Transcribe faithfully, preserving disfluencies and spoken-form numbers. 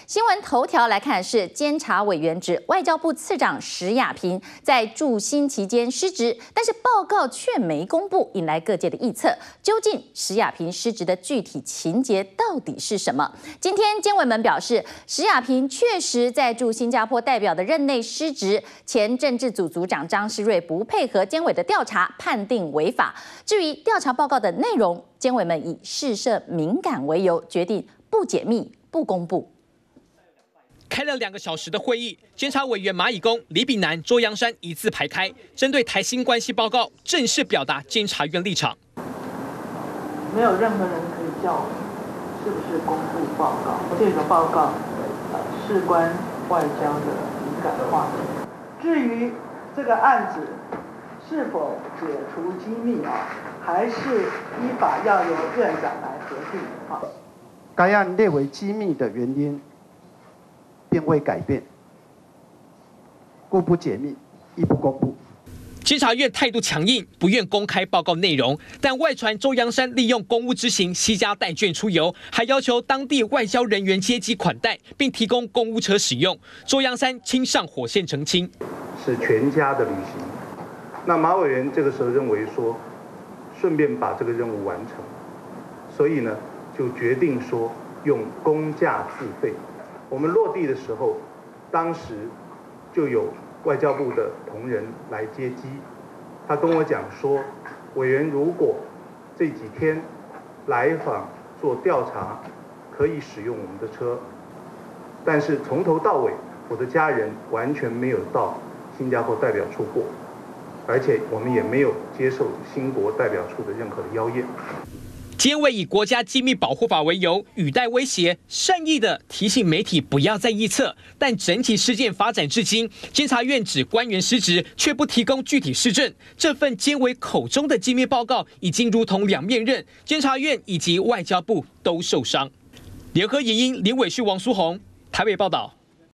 新闻头条来看是监察委员指外交部次长石雅萍在驻新期间失职，但是报告却没公布，引来各界的臆测。究竟石雅萍失职的具体情节到底是什么？今天监委们表示，石雅萍确实在驻新加坡代表的任内失职，前政治组组长张世瑞不配合监委的调查，判定违法。至于调查报告的内容，监委们以事涉敏感为由，决定不解密、不公布。 开了两个小时的会议，监察委员马以公、李炳南、周扬山一字排开，针对台新关系报告正式表达监察院立场。 没有任何人可以叫我是不是公布报告，这个报告呃事关外交的敏感话题。至于这个案子是否解除机密啊，还是依法要由院长来核定啊。 该案列为机密的原因。 并未改变，故不解密，亦不公布。 监察院态度强硬，不愿公开报告内容，但外传周扬山利用公务之行惜家带眷出游，还要求当地外交人员接机款待，并提供公务车使用。周扬山亲上火线澄清， 是全家的旅行。那马委员这个时候认为说，顺便把这个任务完成，所以呢，就决定说用公假自费。 我们落地的时候，当时就有外交部的同仁来接机。他跟我讲说，委员如果这几天来访做调查，可以使用我们的车。但是从头到尾，我的家人完全没有到新加坡代表处过，而且我们也没有接受新国代表处的任何的邀宴。 监委以国家机密保护法为由，语带威胁，善意的提醒媒体不要再臆测。但整体事件发展至今，监察院指官员失职，却不提供具体事证。这份监委口中的机密报告，已经如同两面刃，监察院以及外交部都受伤。联合影音林伟旭、王淑红台北报道。